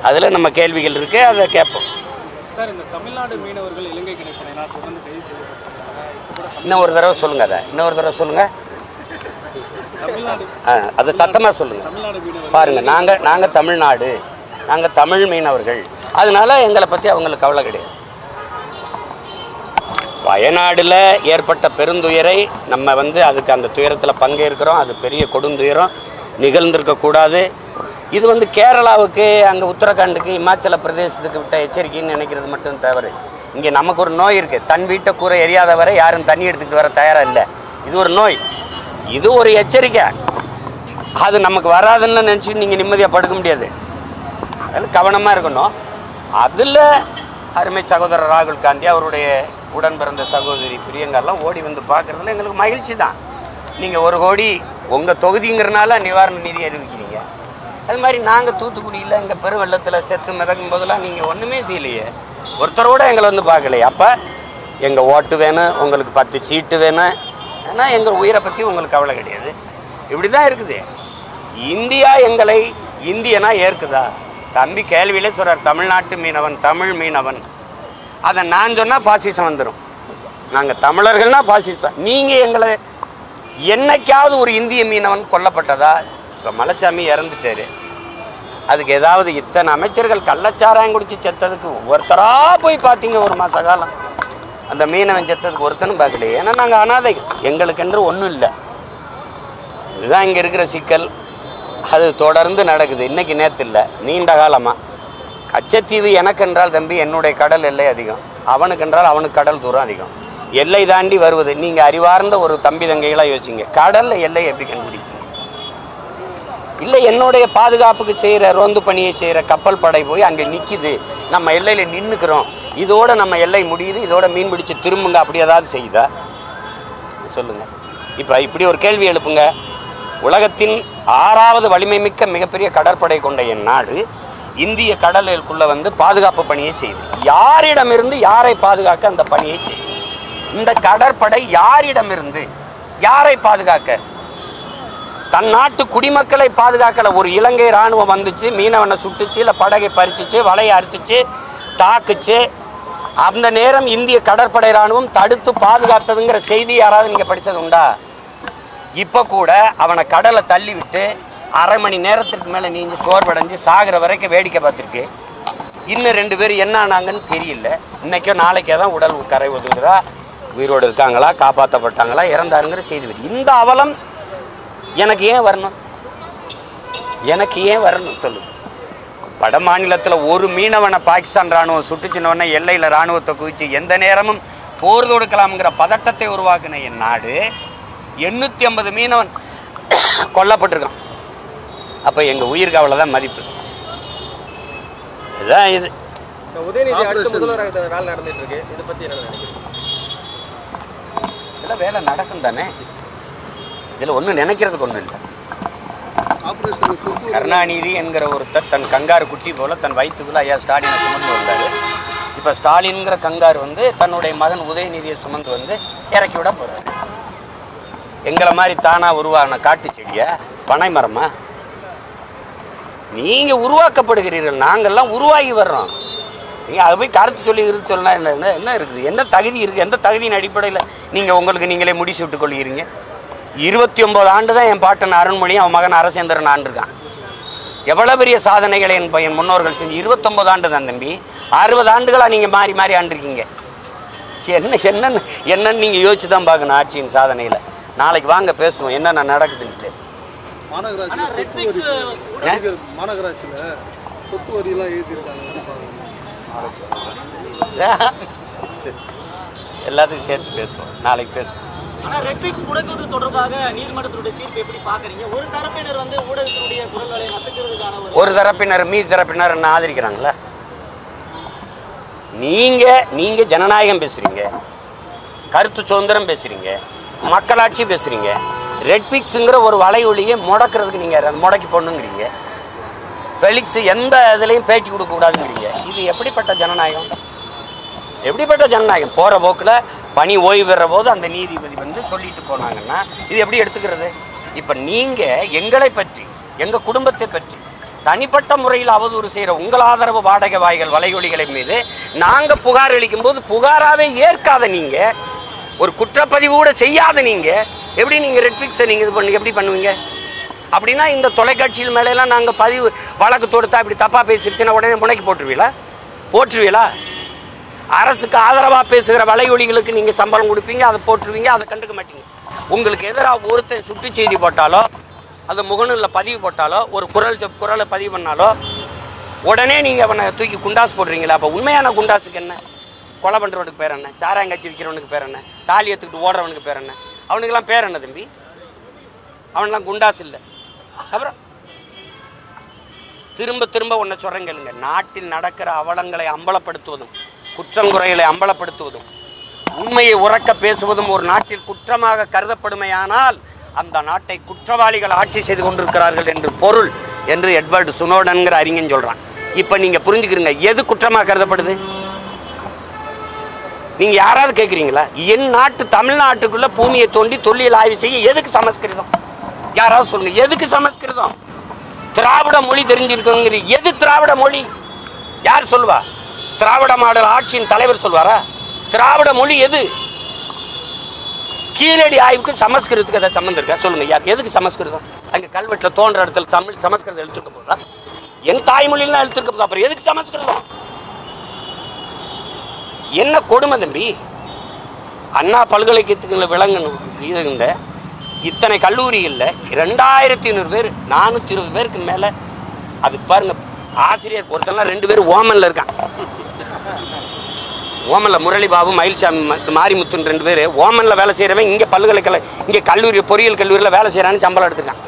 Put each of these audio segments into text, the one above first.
அதில் நம்ம கேள்விகள் இருக்குது, அதை கேட்போம். சார், இந்த தமிழ்நாடு மீனவர்கள் இலங்கை கிடைப்படையினால் தொடர்ந்து கைது செய்யப்பட்டிருக்காங்க. இன்னும் ஒரு தடவை சொல்லுங்கள், அதை இன்னொரு தடவை சொல்லுங்கள். தமிழ்நாடு அதை சத்தமாக சொல்லுங்கள். தமிழ்நாடு மீனவர்கள் பாருங்கள், நாங்கள் தமிழ்நாடு, நாங்கள் தமிழ் மீனவர்கள், அதனால எங்களை பற்றி அவங்களுக்கு கவலை கிடையாது. வயநாடில் ஏற்பட்ட பெருந்துயரை நம்ம அதுக்கு அந்த துயரத்தில் பங்கேற்கிறோம். அது பெரிய கொடுந்துயரம், நிகழ்ந்திருக்கக்கூடாது. இது கேரளாவுக்கு, அங்கே உத்தரகாண்டுக்கு, இமாச்சல பிரதேசத்துக்கு விட்ட எச்சரிக்கைன்னு நினைக்கிறது மட்டும் தவறு. இங்கே நமக்கு ஒரு நோய் இருக்குது. தன் வீட்டை கூரை எரியாத வரை யாரும் தண்ணி எடுத்துக்கிட்டு வர தயாராக இல்லை. இது ஒரு நோய், இது ஒரு எச்சரிக்கை. அது நமக்கு வராதுன்னு நினச்சி நீங்கள் நிம்மதியாக படுக்க முடியாது. அதில் கவனமாக இருக்கணும். அதில் அருமை சகோதரர் ராகுல் காந்தி, அவருடைய உடன் பிறந்த சகோதரி பிரியங்காலாம் ஓடி வந்து பார்க்குறதுல எங்களுக்கு மகிழ்ச்சி தான். நீங்கள் 1 கோடி உங்கள் தொகுதிங்கிறனால நிவாரண நிதி அறிவிக்கிறீங்க. அது மாதிரி நாங்கள் தூத்துக்குடியில் எங்கள் பெருவெள்ளத்தில் செத்து மிதக்கும் போதெல்லாம் நீங்கள் ஒன்றுமே செய்யலையே, ஒருத்தரோடு எங்களை பார்க்கலையே. அப்போ எங்கள் ஓட்டு வேணும், உங்களுக்கு 10 சீட்டு வேணும், ஏன்னா எங்கள் உயிரை பற்றி உங்களுக்கு கவலை கிடையாது. இப்படி தான் இருக்குது. இந்தியா எங்களை இந்தியனா ஏற்குதா? தம்பி கேள்வியிலே சொல்கிறார், தமிழ்நாட்டு மீனவன், தமிழ் மீனவன். அதை நான் சொன்னால் பாசிசம் வந்துடும். நாங்கள் தமிழர்கள்னால் பாசிசம். நீங்கள் எங்களை என்னைக்காவது ஒரு இந்திய மீனவன் கொல்லப்பட்டதா? இப்போ மலைச்சாமி இறந்துட்டாரு, அதுக்கு ஏதாவது இத்தனை அமைச்சர்கள் கள்ளச்சாராயம் குடித்து செத்ததுக்கு ஒருத்தராக போய் பார்த்தீங்க? ஒரு மாத காலம் அந்த மீனவன் செத்ததுக்கு ஒருத்தனும் பார்க்கலையே. ஏன்னா நாங்கள் அனாதைகள், எங்களுக்கென்று ஒன்றும் இல்லை. இதுதான் இங்கே இருக்கிற சிக்கல். அது தொடர்ந்து நடக்குது, இன்றைக்கி நேற்று இல்லை, நீண்ட காலமாக. கச்சத்தீவு எனக்கென்றால் தம்பி என்னுடைய கடல் எல்லை அதிகம், அவனுக்கென்றால் அவனுக்கு கடல் தூரம் அதிகம். எல்லை தாண்டி வருவது, நீங்கள் அறிவார்ந்த ஒரு தம்பி தங்கைகளாக யோசிங்க. கடலில் எல்லை எப்படி கண்டுபிடிக்கும்? இல்லை, என்னுடைய பாதுகாப்புக்கு செய்கிற ரோந்து பணியை செய்கிற கப்பல் படை போய் அங்கே நிற்கிது, நம்ம எல்லையில் நின்றுக்கிறோம், இதோடு நம்ம எல்லை முடியுது, இதோட மீன் பிடிச்சி திரும்புங்க, அப்படி ஏதாவது செய்யுதா? சொல்லுங்கள். இப்போ இப்படி ஒரு கேள்வி எழுப்புங்க. உலகத்தின் 6வது வலிமை மிக்க மிகப்பெரிய கடற்படை கொண்ட என் நாடு இந்திய கடலுக்குள்ளே பாதுகாப்பு பணியை செய்யுது. யாரிடமிருந்து யாரை பாதுகாக்க அந்த பணியை செய்யுது? இந்த கடற்படை யாரிடமிருந்து யாரை பாதுகாக்க? தன் நாட்டு குடிமக்களை பாதுகாக்கல. ஒரு இலங்கை இராணுவம் வந்துச்சு, மீனவனை சுட்டுச்சு, இல்லை படகை பறிச்சிச்சு, வலையை அறுத்துச்சு, தாக்குச்சு. அந்த நேரம் இந்திய கடற்படை இராணுவம் தடுத்து பாதுகாத்ததுங்கிற செய்தி யாராவது நீங்கள் படித்தது உண்டா? இப்போ கூட அவனை கடலை தள்ளி விட்டு அரை மணி நேரத்திற்கு மேலே நீஞ்சி சோர்வடைஞ்சு சாகிற வரைக்கும் வேடிக்கை பார்த்துருக்கு. இன்னும் 2 பேர் என்ன ஆனாங்கன்னு தெரியல. இன்றைக்கோ நாளைக்கே தான் உடல் கரை ஒதுங்குதா, உயிரோடு இருக்காங்களா, காப்பாற்றப்பட்டாங்களா, இறந்தாருங்கிற செய்தி வருது. இந்த அவலம் எனக்கு ஏன் வரணும்? எனக்கு ஏன் வரணும் சொல்லுங்க. வட மாநிலத்தில் ஒரு மீனவனை பாகிஸ்தான் இராணுவம் சுட்டுச்சின்னோடனே எல்லையில் இராணுவத்தை குவிச்சு எந்த நேரமும் போர் தொடுக்கலாம்ங்கிற பதட்டத்தை உருவாக்குன என் நாடு 850 மீனவன் கொல்லப்பட்டிருக்கான். அப்போ எங்கள் உயிருக்கு அவ்வளோதான் மதிப்பு. இதுதான் இது. உதயநிதி அடுத்த முதல்வராக வேலை நடந்துட்டு இருக்கு, இதை பற்றி என்ன நினைக்கிறீங்க? இதெல்லாம் வேலை நடக்கும் தானே, இதில் ஒன்றும் நினைக்கிறதுக்கு ஒன்றும் இல்லை. கருணாநிதி என்கிற ஒருத்தர் தன் கங்காரு குட்டி போல் தன் வயிற்றுக்குள்ளே ஐயா ஸ்டாலினை சுமந்து வந்தார். இப்போ ஸ்டாலின்கிற கங்காரு தன்னுடைய மகன் உதயநிதியை சுமந்து இறக்கி விட போகிறார். எங்களை மாதிரி தானாக உருவான காட்டு செடியா, பனை மரமா? நீங்கள் உருவாக்கப்படுகிறீர்கள், நாங்கள்லாம் உருவாகி வர்றோம். நீங்கள் அதை போய் கருத்து சொல்லலாம். என்ன இருக்குது? என்ன தகுதி இருக்குது? எந்த தகுதியின் அடிப்படையில் நீங்கள் உங்களுக்கு நீங்களே முடிச்சு விட்டு கொள்கிறீங்க? 29 ஆண்டு தான் என் பாட்டன் அருண்மொழியும் அவன் மகன் அரசேந்திரன் ஆண்டிருக்கான். எவ்வளோ பெரிய சாதனைகளை என் முன்னோர்கள் செஞ்சு 29 ஆண்டு தான் தம்பி. 60 ஆண்டுகளாக நீங்கள் மாறி மாறி ஆண்டிருக்கீங்க. என்னன்னு நீங்கள் யோசிச்சு தான் பார்க்கணும் ஆட்சியின் சாதனையில். நாளைக்கு வாங்க பேசுவோம் என்னென்ன நடக்குதுன்ட்டு. மாநகராட்சியில் சொத்து வரியெல்லாம் ஏற்றிருக்காங்க, எல்லாத்துக்கும் சேர்த்து பேசுவோம், நாளைக்கு பேசுவோம். ஆனால் ரெட்பிக்ஸ் முடக்குவது தொடர்பாக நீதிமன்றத்துடைய தீர்ப்பு எப்படி பார்க்குறீங்க? ஒரு தரப்பினர் ஊடகத்தினுடைய குரல்களை நசுக்கிறதுக்கான ஒரு தரப்பினர் மீது தரப்பினர் என்ன ஆதரிக்கிறாங்களா? நீங்கள் ஜனநாயகம் பேசுகிறீங்க, கருத்து சுதந்திரம் பேசுகிறீங்க, மக்களாட்சி பேசுகிறீங்க. ரெட்பிக்ஸுங்கிற ஒரு வலையொலியை முடக்கிறதுக்கு நீங்கள் முடக்கி போடணுங்கிறீங்க. ஃபெலிக்ஸ் எந்த இதுலேயும் பேட்டி கொடுக்கக்கூடாதுங்கிறீங்க. இது எப்படிப்பட்ட ஜனநாயகம்? எப்படிப்பட்ட ஜனநாயகம்? போகிற போக்கில் பணி ஓய்வு பெற போது அந்த நீதிபதி சொல்லிட்டு போனாங்கன்னா இது எப்படி எடுத்துக்கிறது? இப்போ நீங்கள் எங்களை பற்றி, எங்கள் குடும்பத்தை பற்றி, தனிப்பட்ட முறையில் அவதூறு செய்கிற உங்கள் ஆதரவு வாடகை வாய்கள் வலையொலிகளின் மீது நாங்கள் புகார் அளிக்கும் போது புகாராகவே ஏற்காத நீங்கள், ஒரு குற்றப்பதிவு கூட செய்யாத நீங்கள் எப்படி நீங்கள் ரெட்ஃபிக்ஸை நீங்கள் இது பண்ணி எப்படி பண்ணுவீங்க? அப்படின்னா இந்த தொலைக்காட்சியில் மேலெல்லாம் நாங்கள் பதிவு வழக்கு தொடுத்தா இப்படி தப்பாக பேசிருச்சுன்னா உடனே முனைக்கு போட்டுருவீங்களா? அரசுக்கு ஆதரவாக பேசுகிற வலையொலிகளுக்கு நீங்கள் சம்பளம் கொடுப்பீங்க, அதை போட்டுருவீங்க, அதை கண்டுக்க மாட்டீங்க. உங்களுக்கு எதிராக ஒருத்தன் சுட்டு செய்தி போட்டாலோ அது முகநூலில் பதிவு போட்டாலோ ஒரு குரலை பதிவு பண்ணாலோ உடனே நீங்கள் அவனை தூக்கி குண்டாஸ் போடுறீங்களா? அப்போ உண்மையான குண்டாஸுக்கு என்ன? கொலை பண்ணுறவனுக்கு பேர் என்ன? சாராயங்காய்ச்சி விற்கிறவனுக்கு பேர் என்ன? தாலி எடுத்துக்கிட்டு ஓடுறவனுக்கு பேர் என்ன? அவனுக்கெல்லாம் பேர் என்ன தம்பி? அவனெலாம் குண்டாஸ் இல்லை. அப்புறம் திரும்ப திரும்ப ஒன்றை சொல்கிறேங்க, நாட்டில் நடக்கிற அவலங்களை அம்பலப்படுத்துவதும் குற்றங்குறைகளை அம்பலப்படுத்துவதும் உண்மையை உறக்க பேசுவதும் ஒரு நாட்டில் குற்றமாக கருதப்படுமையானால் அந்த நாட்டை குற்றவாளிகள் ஆட்சி செய்து கொண்டிருக்கிறார்கள் என்று பொருள் என்று எட்வர்டு சுனோடன்கிற அறிஞன் சொல்கிறான். இப்போ நீங்கள் புரிஞ்சுக்கிறீங்க எது குற்றமாக கருதப்படுது. நீங்கள் யாராவது கேட்குறீங்களா? என் நாட்டு தமிழ்நாட்டுக்குள்ளே பூமியை தோண்டி தொல்லியல் ஆய்வு செய்ய எதுக்கு சமஸ்கிருதம்? யாராவது சொல்லுங்க, எதுக்கு சமஸ்கிருதம்? திராவிட மொழி தெரிஞ்சிருக்குங்கிற எது திராவிட மொழி? யார் சொல்லுவா? திராவிட மாடல் ஆட்சியின் தலைவர் சொல்வாரா? திராவிட மொழி எது? கீழடி ஆய்வுக்கு சமஸ்கிருதத்துக்கு ஏதாவது சம்மந்தம் இருக்கா? சொல்லுங்க, யார்? எதுக்கு சமஸ்கிருதம்? அங்கே கல்வெட்டில் தோன்ற இடத்துல தமிழ் சமஸ்கிருதம் எழுத்துக்க போதா? என் தாய்மொழியில் தான் எழுத்துக்க போதா? அப்புறம் எதுக்கு சமஸ்கிருதம்? என்ன கொடுமை தம்பி! அண்ணா பல்கலைக்கழகத்துக்குள்ள விளங்கணும் இந்த இத்தனை கல்லூரிகளில் 2500 பேர் 420 பேருக்கு மேலே. அது பாருங்க, ஆசிரியர் ஒருத்தெல்லாம் 2 பேர் ஓமனில் இருக்கான். ஓமனில் முரளி பாபு மயில்சாமி மாரிமுத்துன்னு 2 பேர் ஓமனில் வேலை செய்கிறவன் இங்கே இங்கே கல்லூரி பொறியியல் கல்லூரியில் வேலை செய்கிறான்னு சம்பளம் எடுத்துருக்கான்.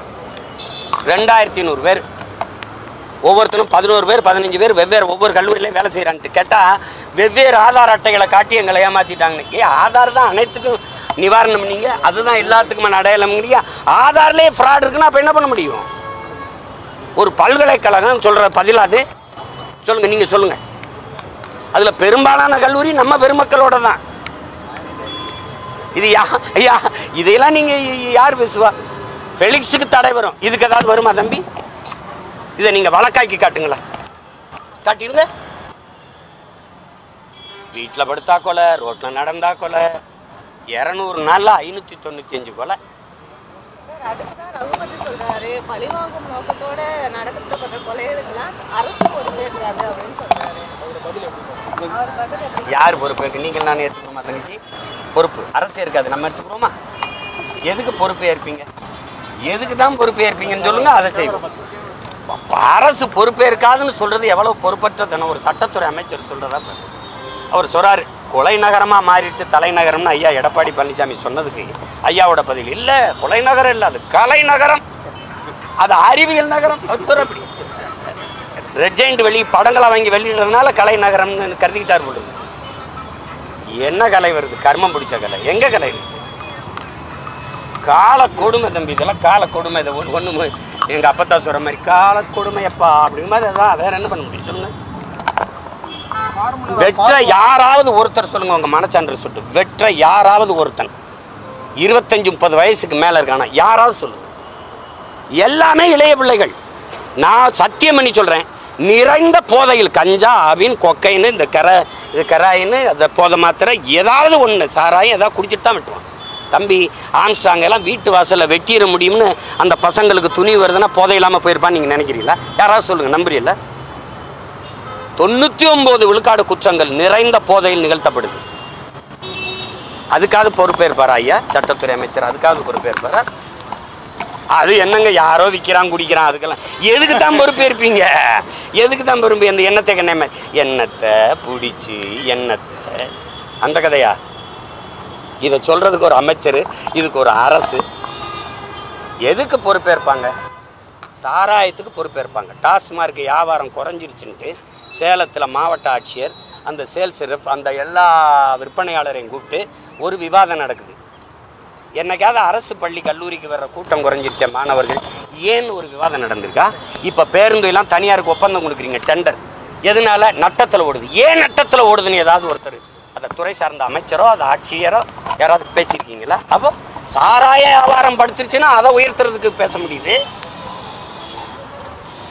2500 பேர், ஒவ்வொருத்தரும் 11 பேர் 15 பேர் வெவ்வேறு ஒவ்வொரு கல்லூரியிலையும் வேலை செய்கிறான்ட்டு கேட்டால் வெவ்வேறு ஆதார் அட்டைகளை காட்டி எங்களை ஏமாற்றிட்டாங்கன்னு. ஆதார் தான் அனைத்துக்கும் நிவாரணம் பண்ணீங்க, அதுதான் எல்லாத்துக்குமான அடையாளம்ங்கிறீங்க. ஆதார்லேயே ஃப்ராட் இருக்குன்னா அப்போ என்ன பண்ண முடியும்? ஒரு பல்கலைக்கழகம் சொல்கிற பதிலாது சொல்லுங்கள், நீங்கள் சொல்லுங்கள். அதில் பெரும்பாலான கல்லூரி நம்ம பெருமக்களோட தான். இது ஐயா இதையெல்லாம் நீங்கள் யார் பேசுவா? ஃபெலிக்ஸுக்கு தடை வரும், இதுக்கு ஏதாவது வருமா தம்பி? இதை நீங்கள் வழக்காக்கி காட்டுங்களா? காட்டிடுங்க. வீட்டில் படுத்தா கொலை, ரோட்டில் நடந்தா கொலை, 200 நாளில் 595 கொலை. அதுக்குதான் ரகுபதி சொல்றாரு, பழிவாங்கும் நோக்கத்தோட நடத்தப்பட்ட கொலைகளுக்கெல்லாம் அரசு பொறுப்பேற்காது அப்படின்னு சொல்றாரு. யார் பொறுப்பேற்கு? நீங்கள் நான் ஏற்றுக்கிறோமா தங்கச்சி? பொறுப்பு அரசு இருக்காது, நம்ம எடுத்துக்கிறோமா? எதுக்கு பொறுப்பு ஏற்பீங்க? எதுக்கு தான் பொறுப்பு ஏற்பீங்கன்னு சொல்லுங்க, அதை செய்வோம். அரசு பொறுப்பேற்காதுன்னு சொல்றது எவ்வளவு பொறுப்பற்றதுன்னு ஒரு சட்டத்துறை அமைச்சர் சொல்றதா. அவர் சொல்றாரு, கொலை நகரமாக மாறிடுச்சு தலைநகரம்னு ஐயா எடப்பாடி பழனிசாமி சொன்னதுக்கு ஐயாவோட பதில் இல்லை, கொலை நகரம் இல்லை, அது கலை நகரம், அது அறிவியல் நகரம். அப்படி ரெட் ஜெயண்ட் படங்களை வாங்கி வெளியிடுறதுனால கலை நகரம்னு கருதிக்கிட்டார் போடுது. என்ன கலை வருது? கர்மம் பிடிச்ச கலை. எங்கே கலை இருக்கு? கால கொடுமை தம்பி, இதெல்லாம் கால கொடுமை. இதை ஒன்று எங்கள் அப்பத்தா சொல்கிற மாதிரி கால கொடுமையப்பா அப்படிங்கிற மாதிரி அதான். வேற என்ன பண்ண முடியும் சொல்லுங்க? வெற்ற யாராவது ஒருத்தர் சொல்லுங்க, உங்க மனச்சான்று சுட்டு வெற்ற யாராவது ஒருத்தன் 25-30 வயசுக்கு மேல இருக்கானா? யாராவது சொல்லுங்க. எல்லாமே இளைய பிள்ளைகள். நான் சத்தியம் பண்ணி சொல்றேன், நிறைந்த போதையில் கஞ்சா, அபின், கொக்கைன்னு, இந்த கராயின்னு, அந்த போதை மாத்திரை ஏதாவது ஒன்று சாராயம் ஏதாவது குடிச்சிட்டு தான் விட்டுருவான். தம்பி ஆம்ஸ்டாங் எல்லாம் வீட்டு வாசலில் வெட்டிட முடியும்னு அந்த பசங்களுக்கு துணி வருதுன்னா போதை இல்லாமல் போயிருப்பான்னு நீங்கள் நினைக்கிறீங்களா? யாராவது சொல்லுங்கள், நம்புறீங்களா? 99 விழுக்காடு குற்றங்கள் நிறைந்த போதையில் நிகழ்த்தப்படுது. அதுக்காவது பொறுப்பேற்பாரா ஐயா சட்டத்துறை அமைச்சர்? அதுக்காவது பொறுப்பேற்பாரா? அது என்னங்க, யாரோ விற்கிறான் குடிக்கிறான், அதுக்கெல்லாம் எதுக்கு தான் பொறுப்பேற்பீங்க? எதுக்கு தான் பொறுப்பு? அந்த எண்ணத்தை கண்ணே எண்ணத்தை பிடிச்சி எண்ணத்தை அந்த கதையா? இதை சொல்றதுக்கு ஒரு அமைச்சர், இதுக்கு ஒரு அரசு எதுக்கு பொறுப்பேற்பாங்க? சாராயத்துக்கு பொறுப்பேற்பாங்க. டாஸ்மார்க் வியாபாரம் குறைஞ்சிருச்சுன்ட்டு சேலத்தில் மாவட்ட ஆட்சியர் அந்த சேல்ஸ் ரெப் அந்த எல்லா விற்பனையாளரையும் கூப்பிட்டு ஒரு விவாதம் நடக்குது. என்னைக்காவது அரசு பள்ளி கல்லூரிக்கு வர்ற கூட்டம் குறைஞ்சிருச்ச மாணவர்கள் ஏன்னு ஒரு விவாதம் நடந்திருக்கா? இப்போ பேருந்துலாம் தனியாருக்கு ஒப்பந்தம் கொடுக்குறீங்க, டெண்டர். எதனால? நட்டத்தில் ஓடுது. ஏன் நட்டத்தில் ஓடுதுன்னு ஏதாவது ஒருத்தர் அதை துறை சார்ந்த அமைச்சரோ அது ஆட்சியரோ யாராவது பேசியிருக்கீங்களா? அப்போ சாராய வியாபாரம் படுத்துருச்சுன்னா அதை உயர்த்துறதுக்கு பேச முடியுது.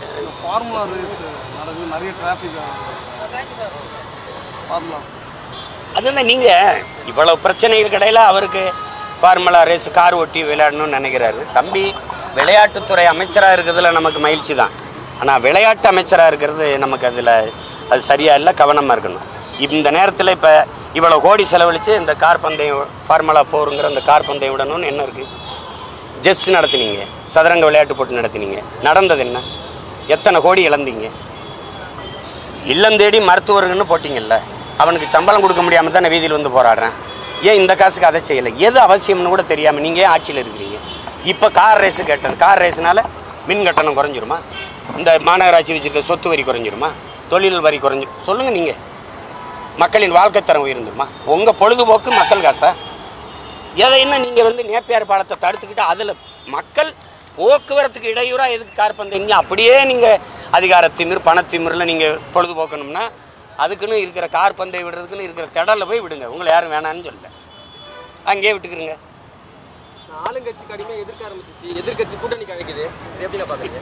ஃபார்முலா ரேஸ் நடக்குது, நிறைய டிராஃபிக் ஃபார்முலா. அதுதான் நீங்கள் இவ்வளோ பிரச்சனைகள் கிடையில அவருக்கு ஃபார்முலா ரேஸ் கார் ஓட்டி விளையாடணும்னு நினைக்கிறாரு. தம்பி விளையாட்டுத்துறை அமைச்சராக இருக்கிறதுல நமக்கு மகிழ்ச்சி தான். ஆனால் விளையாட்டு அமைச்சராக இருக்கிறது நமக்கு அதில் அது சரியாக இல்லை, கவனமாக இருக்கணும். இந்த நேரத்தில் இப்போ இவ்வளோ கோடி செலவழித்து இந்த கார் பந்தயம் ஃபார்முலா 4ங்கிற இந்த கார் பந்தயம் விடணும்னு என்ன இருக்குது? ஜெஸ் நடத்துனீங்க, சதுரங்க விளையாட்டு போட்டு நடத்தினீங்க, நடந்தது என்ன? எத்தனை கோடி இழந்தீங்க? இல்லம் தேடி மருத்துவர்கள்னு போட்டிங்கல்ல, அவனுக்கு சம்பளம் கொடுக்க முடியாமல் தான் நான் வீதியில் வந்து போராடுறேன். ஏன் இந்த காசுக்கு அதை செய்யலை? எது அவசியம்னு கூட தெரியாமல் நீங்கள் ஏன் ஆட்சியில் இருக்கிறீங்க? இப்போ கார் ரேஸு கேட்டது, கார் ரேஸுனால மின் கட்டணம் குறைஞ்சிருமா? இந்த மாநகராட்சி வச்சுருக்க சொத்து வரி குறைஞ்சிருமா? தொழில் வரி குறைஞ்சி சொல்லுங்கள். நீங்கள் மக்களின் வாழ்க்கை தரம் உயர்ந்துருமா? உங்கள் பொழுதுபோக்கு மக்கள் காசா? எதை என்ன நீங்கள் வந்து நேப்பியார் பாலத்தை தடுத்துக்கிட்டு அதில் மக்கள் போக்குவரத்துக்கு இடையூறாக எதுக்கு கார் பந்தீங்க? அப்படியே நீங்கள் அதிகாரத்திமிர் பணத்திமிரில் நீங்கள் பொழுதுபோக்கணும்னா அதுக்குன்னு இருக்கிற கார் பந்தயம் விடுறதுக்குன்னு இருக்கிற திடலில் போய் விடுங்க. உங்களை யாரும் வேணான்னு சொல்லல, அங்கேயே விட்டுக்கிறங்க. ஆளுங்கட்சி கடுமையாக எதிர்க்க ஆரம்பிச்சிச்சு, எதிர்கட்சி கூட்டணி கழிக்குது, எப்படி பார்க்குறீங்க?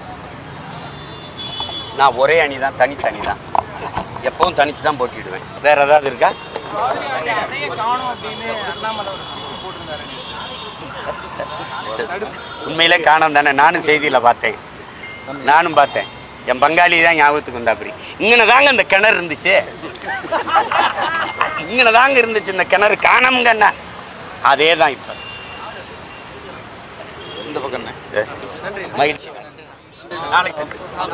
நான் ஒரே அணி தான், தனி தான், எப்பவும் தனிச்சு தான் போட்டிடுவேன். வேற ஏதாவது இருக்கா? உண்மையிலே காணோம் தானே, நானும் செய்தியில் பார்த்தேன், நானும் பார்த்தேன். என் பங்காளி தான் ஞாபகத்துக்கு வந்தா. அப்படி இங்கே தாங்க இந்த கிணறு இருந்துச்சு, இங்கே தாங்க இருந்துச்சு இந்த கிணறு, காணாமங்கண்ணா. அதே தான் இப்போ இந்த பக்கம். மகிழ்ச்சி. நாளைக்கு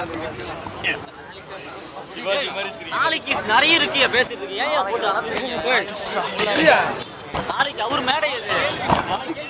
நாளைக்கு நிறைய இருக்கு பேசுறதுக்கு, ஏன் போட்டு அனுப்புறீங்க? நாளைக்கு அவர் மேடை எது?